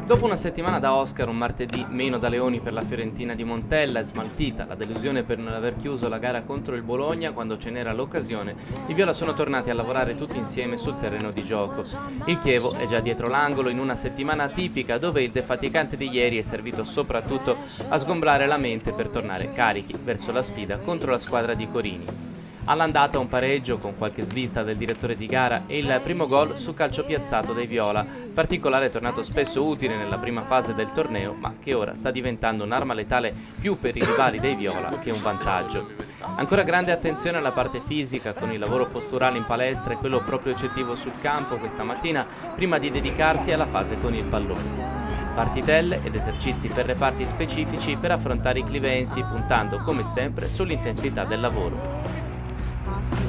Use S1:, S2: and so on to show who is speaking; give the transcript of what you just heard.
S1: Dopo una settimana da Oscar, un martedì meno da leoni per la Fiorentina di Montella, è smaltita la delusione per non aver chiuso la gara contro il Bologna quando ce n'era l'occasione. I viola sono tornati a lavorare tutti insieme sul terreno di gioco. Il Chievo è già dietro l'angolo in una settimana atipica dove il defaticante di ieri è servito soprattutto a sgombrare la mente per tornare carichi verso la sfida contro la squadra di Corini. All'andata un pareggio con qualche svista del direttore di gara e il primo gol su calcio piazzato dei viola, particolare tornato spesso utile nella prima fase del torneo, ma che ora sta diventando un'arma letale più per i rivali dei viola che un vantaggio. Ancora grande attenzione alla parte fisica con il lavoro posturale in palestra e quello proprio eccettivo sul campo questa mattina prima di dedicarsi alla fase con il pallone. Partitelle ed esercizi per reparti specifici per affrontare i clivensi, puntando come sempre sull'intensità del lavoro.